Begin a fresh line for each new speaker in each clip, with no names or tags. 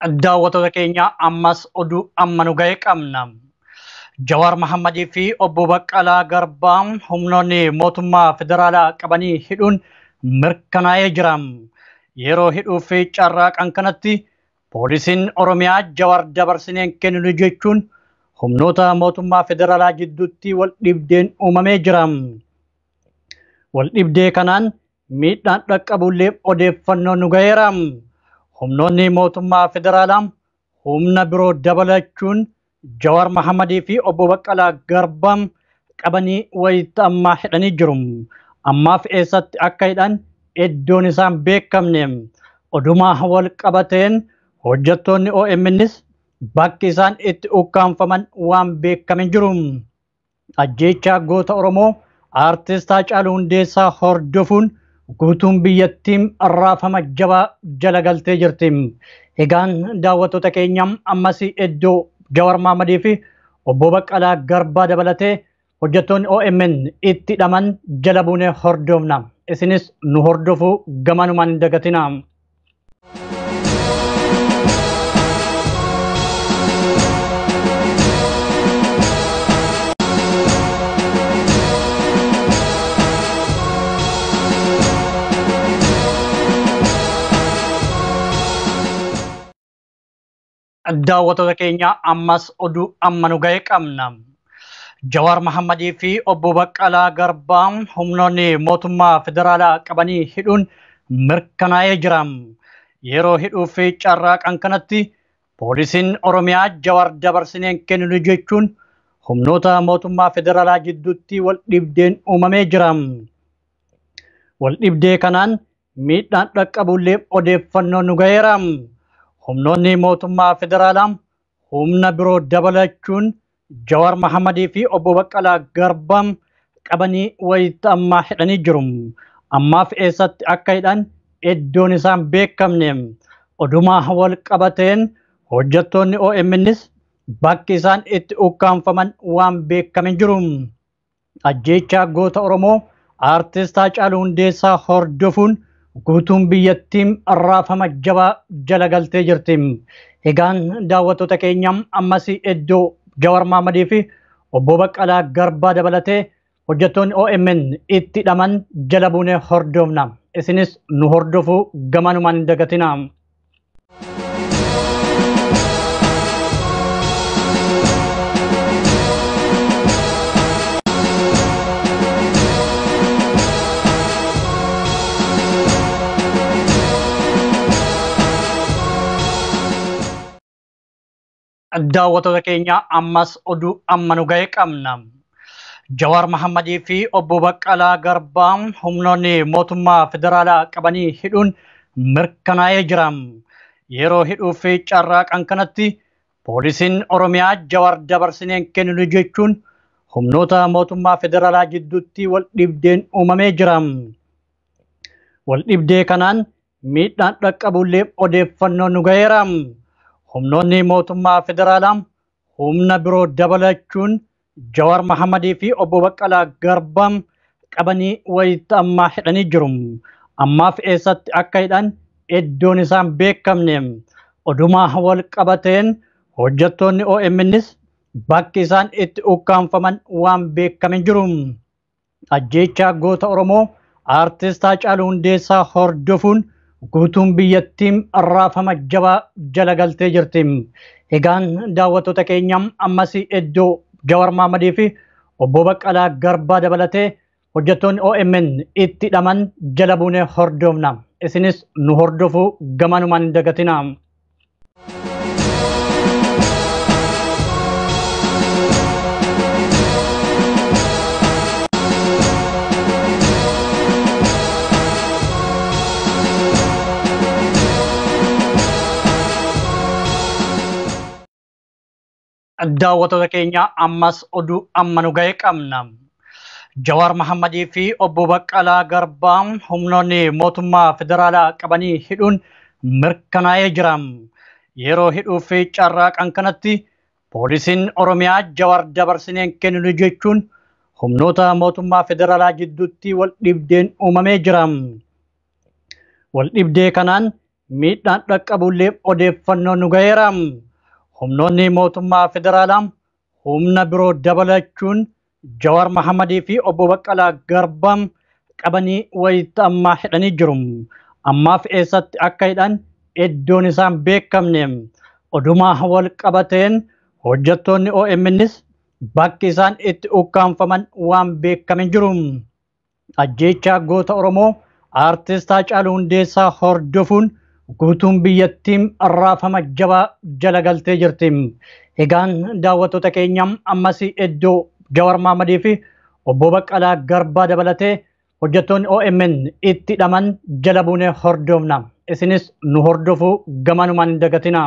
daawwattoota keenya ammas oduu amma nu ga'e qabna. Jawaar Mohammadii fi obbo Baqqalaa Garbaa humnoonni mootummaa federaalaa qabanii hidhuun mirkanaa'ee jira. Yeroo hidhuu fi carraaqan kanatti poolisiin Oromiyaa Jawaar dabarsineen kenninu jechuun humnoota mootummaa federaalaa jidduutti wal dhibdeen uumamee jira. Wal dhibdee kanaan miidhaan dhaqqabullee odeeffannoo nu ga'eera. Humnoonni mootummaa federaalaa humna biroo dabalachuun Jawaar Mohammadii fi obbo Baqqalaa Garbaa qabanii wayita ammaa hidhanii jiru. Ammaaf eessatti akka hidhan iddoon isaan beekamne. Odumaa wal qabateen hojjettoonni OMNs bakki isaan itti ukkaanfaman waan beekamin jiru. Ajjeechaa goota Oromoo Artist Haacaaluu Hundeessaa hordofuun guutuun biyyattiin raafama jabaa jala galtee jirti. Egaan daawwattoota keenya ammas iddoo Jawaar Mohammadii fi obbo Baqqalaa Garbaa dabalatee hojjettoonni OMN itti hidhaman jala buunee hordofna. Isinis nu hordofuu gamanumaan hin dagatina. Daawwattoota keenya ammas oduu amma nu ga'e qabna. Jawaar Mohammadii fi obbo Baqqalaa Garbaa humnoonni mootummaa federaalaa qabanii hidhuun mirkanaa'ee jira. Yeroo hidhuu fi carraaqan kanatti poolisiin Oromiyaa Jawaar dabarsineen kenninu jechuun humnoota mootummaa federaalaa jidduutti wal dhibdeen uumamee jira. Wal dhibdee kanaan miidhaan dhaqqabullee odeeffannoo nu ga'eera. Humnoonni mootummaa federaalaa humna biroo dabalachuun Jawaar Mohammadii fi obbo Baqqalaa Garbaa qabanii wayita ammaa hidhanii jiru. Ammaaf eessatti akka hidhan iddoon isaan beekamne. Odumaa wal qabateen hojjettoonni OMNs bakki isaan itti ukkaanfaman waan beekamin jiru. Ajjeechaa goota Oromoo Artist Haacaaluu Hundeessaa hordofuun guutuun biyyattiin raafama jabaa jala galtee jirti. Egaan daawwattoota keenya ammas iddoo Jawaar Mohammadii fi obbo Baqqalaa Garbaa dabalatee hojjettoonni OMN itti hidhaman jala buunee hordofna. Isinis nu hordofuu gamanumaan hin dagatina. Daawwattoota keenya ammas oduu amma nu ga'e qabna. Jawaar Mohammadii fi obbo Baqqalaa Garbaa humnoonni mootummaa federaalaa qabanii hidhuun mirkanaa'ee jira. Yeroo hidhuu fi carraaqan kanatti poolisiin Oromiyaa Jawaar dabarsineen kenninu jechuun humnoota mootummaa federaalaa jidduutti wal dhibdeen uumamee jira. Wal dhibdee kanaan miidhaan dhaqqabullee odeeffannoo nu ga'eera. Humnoonni mootummaa federaalaa humna biroo dabalachuun Jawaar Mohammadii fi obbo Baqqalaa Garbaa qabanii wayita ammaa hidhanii jiru. Ammaaf eessatti akka hidhan iddoon isaan beekamne. Odumaa wal qabateen hojjettoonni OMNs bakki isaan itti ukkaanfaman waan beekamin jiru. Ajjeechaa goota Oromoo Artist Haacaaluu Hundeessaa hordofuun guutuun biyyattiin raafama jabaa jala galtee jirti. Egaan daawwattoota keenya ammas iddoo Jawaar Mohammadii fi obbo Baqqalaa Garbaa dabalatee hojjettoonni OMN itti hidhaman jala buunee hordofna. Isinis nu hordofuu gamanumaan hin dagatina. Daawwattoota keenya ammas oduu amma nu ga'e qabna. Jawaar Mohammadii fi obbo Baqqalaa Garbaa humnoonni mootummaa federaalaa qabanii hidhuun mirkanaa'ee jira. Yeroo hidhuu fi carraaqan kanatti poolisiin Oromiyaa Jawaar dabarsineen kenninu jechuun humnoota mootummaa federaalaa jidduutti wal dhibdeen uumamee jira. Wal dhibdee kanaan miidhaan dhaqqabullee odeeffannoon nu gaheera. Humnoonni mootummaa federaalaa humna biroo dabalachuun Jawaar Mahammadii fi obbo Baqqalaa Garbaa qabanii wayita ammaa hidhanii jiru. Ammaaf eessatti akka hidhan iddoon isaan beekamne. Odumaa wal qabateen hojjettoonni OMNs bakki isaan itti ukkaanfaman waan beekamin jiru. Ajjeechaa goota Oromoo Artist Haacaaluu Hundeessaa hordofuun guutuun biyyattiin raafama jabaa jala galtee jirti. Egaan daawwattoota keenya ammas iddoo Jawaar Mahammadii fi obbo Baqqalaa Garbaa dabalatee hojjettoonni OMN itti hidhaman jala buunee hordofna. Isinis nu hordofuu gamanumaan hin dagatina.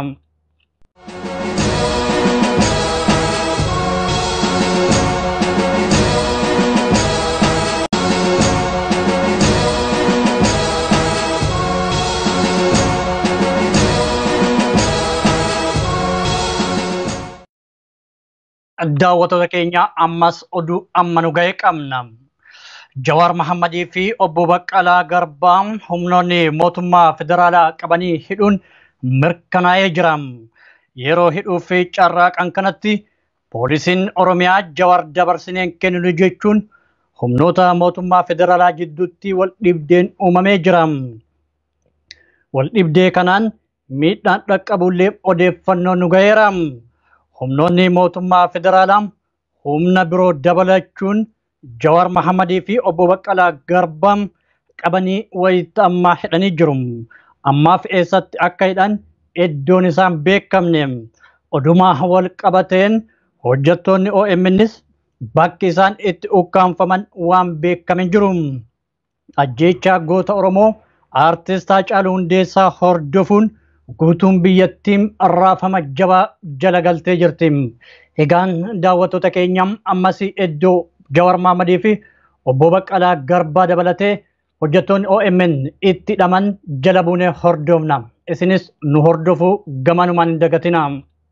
Daawwattoota keenya ammas oduu amma nu ga'e qabna. Jawaar Mahammadii fi obbo Baqqalaa Garbaa humnoonni mootummaa federaalaa qabanii hidhuun mirkanaa'ee jira. Yeroo hidhuu fi carraaqan kanatti poolisiin Oromiyaa Jawaar dabarsineen kenninu jechuun humnoota mootummaa federaalaa jidduutti wal dhibdeen uumamee jira. Wal dhibdee kanaan miidhaan dhaqqabullee odeeffannoon nu ga'eera. Humnoonni mootummaa federaalaa humna biroo dabalachuun Jawaar Mahammadii fi obbo Baqqalaa Garbaa qabanii wayita ammaa hidhanii jiru. Ammaaf eessatti akka hidhan iddoon isaan beekamne. Odumaa wal qabateen hojjettoonni OMNs bakki isaan itti ukkaanfaman waan beekamin jiru. Ajjeechaa goota Oromoo Artist Haacaaluu Hundeessaa hordofuun guutuun biyyattiin raafama jabaa jala galtee jirti. Egaan daawwattoota keenya ammas iddoo Jawaar Mahammadii fi obbo Baqqalaa Garbaa dabalatee hojjettoonni OMN itti hidhaman jala buunee hordofna. Isinis nu hordofuu gamanumaan hin dagatina.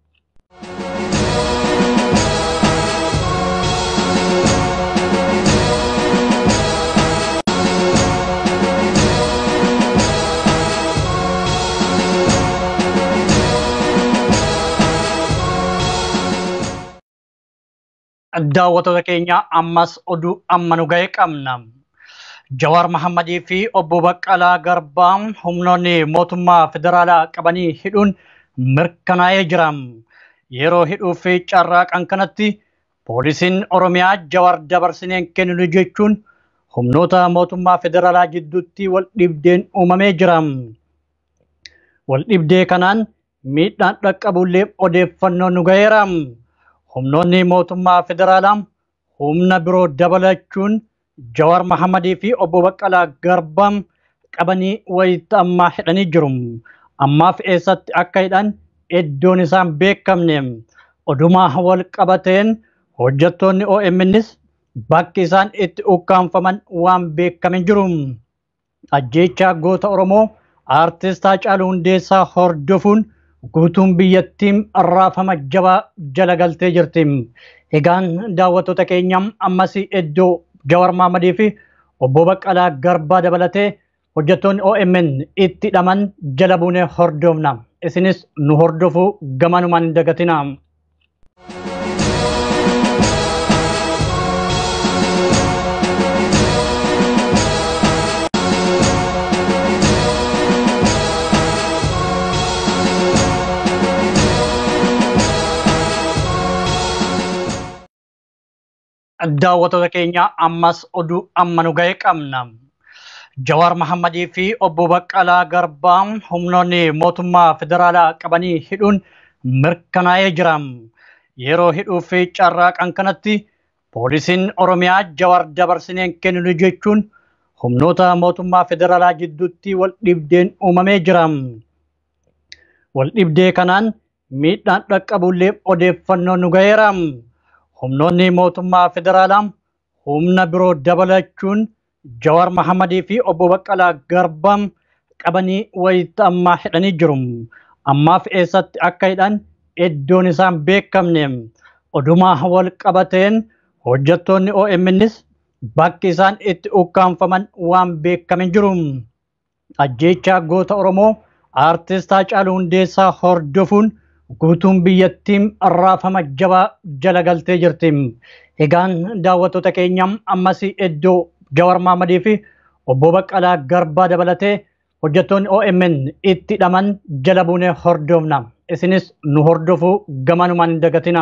Daawwattoota keenya ammas oduu amma nu ga'e qabna. Jawaar Mahammadii fi obbo Baqqalaa Garbaa humnoonni mootummaa federaalaa qabanii hidhuun mirkanaa'ee jira. Yeroo hidhuu fi carraaqan kanatti poolisiin Oromiyaa Jawaar dabarsineen kenninu jechuun humnoota mootummaa federaalaa jidduutti wal dhibdeen uumamee jira. Wal dhibdee kanaan miidhaan dhaqqabullee odeeffannoon nu ga'eera. Humnoonni mootummaa federaalaa humna biroo dabalachuun Jawaar Mahammadii fi obbo Baqqalaa Garbaa qabanii wayita ammaa hidhanii jiru. Ammaaf eessatti akka hidhan iddoon isaan beekamne. Odumaa wal qabateen hojjettoonni OMNs bakki isaan itti ukkaanfaman waan beekamin jiru. Ajjeechaa goota Oromoo Artist Haacaaluu Hundeessaa hordofuun guutuun biyyattiin raafama jabaa jala galtee jirti. Egaan daawwattoota keenya ammas iddoo Jawaar Mahammadii fi obbo Baqqalaa Garbaa dabalatee hojjettoonni OMN itti hidhaman jala buunee hordofna. Isinis nu hordofuu gamanumaan hin dagatina. Daawwattoota keenya ammas oduu amma nu ga'e qabna. Jawaar Mahammadii fi obbo Baqqalaa Garbaa humnoonni mootummaa federaalaa qabanii hidhuun mirkanaa'ee jira. Yeroo hidhuu fi carraaqan kanatti poolisiin Oromiyaa Jawaar dabarsineen kenninu jechuun humnoota mootummaa federaalaa jidduutti wal dhibdeen uumamee jira. Wal dhibdee kanaan miidhaan dhaqqabullee odeeffannoon nu ga'eera. Humnoonni mootummaa federaalaa humna biroo dabalachuun Jawaar Mahammadii fi obbo Baqqalaa Garbaa qabanii wayita ammaa hidhanii jiru. Ammaaf eessatti akka hidhan iddoon isaan beekamne. Odumaa wal qabateen hojjettoonni OMNs bakki isaan itti ukkaanfaman waan beekamin jiru. Ajjeechaa goota Oromoo Artist Haacaaluu Hundeessaa hordofuun guutuun biyyattiin raafama jabaa jala galtee jirti. Egaan daawwattoota keenya ammas iddoo Jawaar Mohammadii fi obbo Baqqalaa Garbaa dabalatee hojjettoonni OMN itti hidhaman jala buunee hordofna. Isinis nu hordofuu gamanumaan hin dagatina.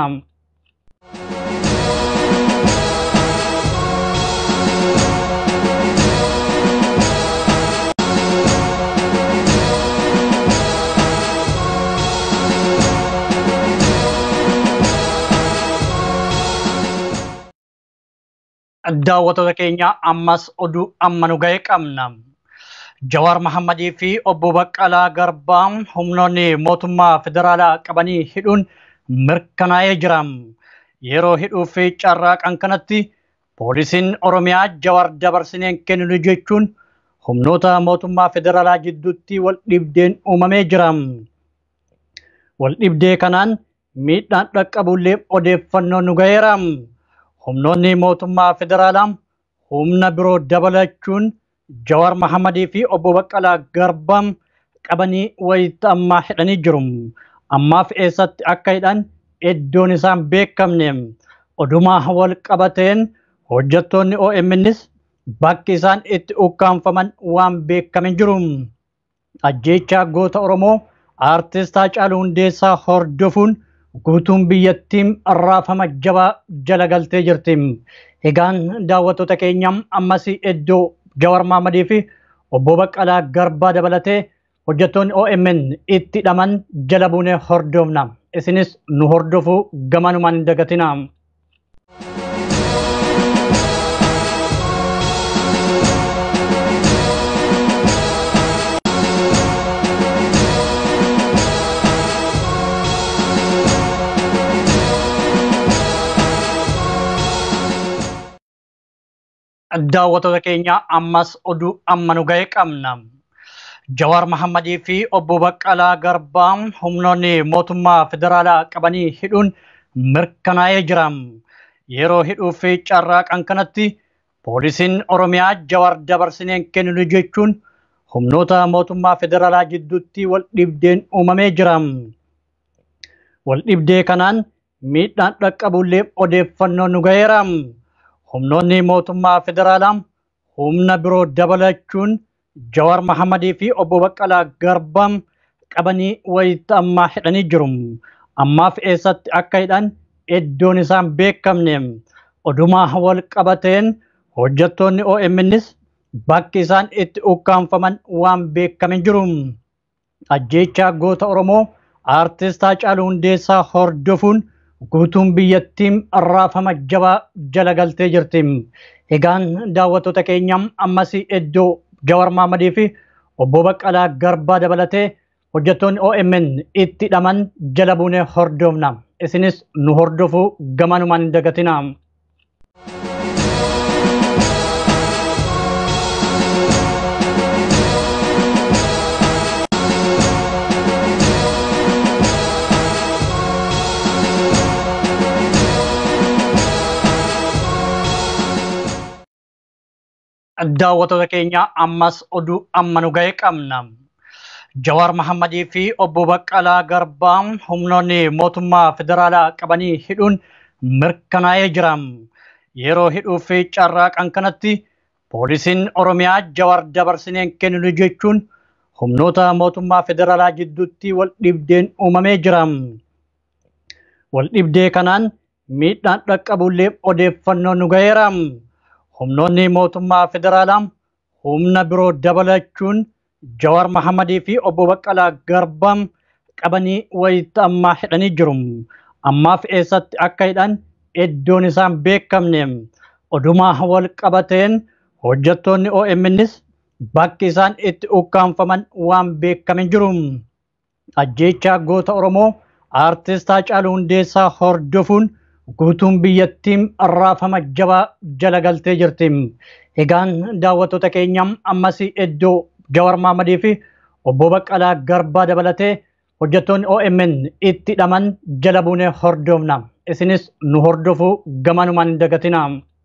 Daawwattoota keenya ammas oduu amma nu ga'e qabna. Jawaar Mohammadii fi obbo Baqqalaa Garbaa humnoonni mootummaa federaalaa qabanii hidhuun mirkanaa'ee jira. Yeroo hidhuu fi carraaqan kanatti poolisiin Oromiyaa Jawaar dabarsineen kenninu jechuun humnoota mootummaa federaalaa jidduutti wal dhibdeen uumamee jira. Wal dhibdee kanaan miidhaan dhaqqabullee odeeffannoo nu ga'eera. Humnoonni mootummaa federaalaa humna biroo dabalachuun Jawaar Mohammadii fi obbo Baqqalaa Garbaa qabanii wayita ammaa hidhanii jiru. Ammaaf eessatti akka hidhan iddoon isaan beekamne. Odumaa wal qabateen hojjettoonni OMNs bakki isaan itti ukkaanfaman waan beekamin jiru. Ajjeechaa goota Oromoo Artist Haacaaluu Hundeessaa hordofuun guutuun biyyattiin raafama jabaa jala galtee jirti. Egaan daawwattoota keenya ammas iddoo Jawaar Mohammadii fi obbo Baqqalaa Garbaa dabalatee hojjettoonni OMN itti hidhaman jala buunee hordofna. Isinis nu hordofuu gamanumaan hin dagatina. Daawwattoota keenya ammas oduu amma nu ga'e qabna. Jawaar Mohammadii fi obbo Baqqalaa Garbaa humnoonni mootummaa federaalaa qabanii hidhuun mirkanaa'ee jira. Yeroo hidhuu fi carraaqan kanatti poolisiin Oromiyaa Jawaar dabarsineen kenninu jechuun humnoota mootummaa federaalaa jidduutti wal dhibdeen uumamee jira. Wal dhibdee kanaan miidhaan dhaqqabullee odeeffannoo nu ga'eera. Humnoonni mootummaa federaalaa humna biroo dabalachuun Jawaar Mohammadii fi obbo Baqqalaa Garbaa qabanii wayita ammaa hidhanii jiru. Ammaaf eessatti akka hidhan iddoon isaan beekamne. Odumaa wal qabateen hojjettoonni OMNs bakki isaan itti ukkaanfaman waan beekamin jiru. Ajjeechaa goota Oromoo Artist Haacaaluu Hundeessaa hordofuun guutuun biyyattiin raafama jabaa jala galtee jirti. Egaan daawwattoota keenya ammas iddoo Jawaar Mohammadii fi obbo Baqqalaa Garbaa dabalatee hojjettoonni OMN itti hidhaman jala buunee hordofna. Isinis nu hordofuu gamanumaan hin dagatina. Daawwattoota keenya ammas oduu amma nu ga'e qabna. Jawaar Mohammadii fi obbo Baqqalaa Garbaa humnoonni mootummaa federaalaa qabanii hidhuun mirkanaa'ee jira. Yeroo hidhuu fi carraaqan kanatti poolisiin Oromiyaa Jawaar dabarsineen kenninu jechuun humnoota mootummaa federaalaa jidduutti wal dhibdeen uumamee jira. Wal dhibdee kanaan miidhaan dhaqqabullee odeeffannoo nu ga'eera. Humnoonni mootummaa federaalaa humna biroo dabalachuun Jawaar Mohammadii fi obbo Baqqalaa Garbaa qabanii wayita ammaa hidhanii jiru. Ammaaf eessatti akka hidhan iddoon isaan beekamne. Odumaa wal qabateen hojjettoonni OMNs bakki isaan itti ukkaanfaman waan beekamin jiru. Ajjeechaa goota Oromoo Artist Haacaaluu Hundeessaa hordofuun guutuun biyyattiin raafama jabaa jala galtee jirti. Egaan daawwattoota keenya ammas iddoo Jawaar Mohammadii fi obbo Baqqalaa Garbaa dabalatee hojjettoonni OMN itti hidhaman jala buunee hordofna. Isinis nu hordofuu gamanumaan hin dagatina.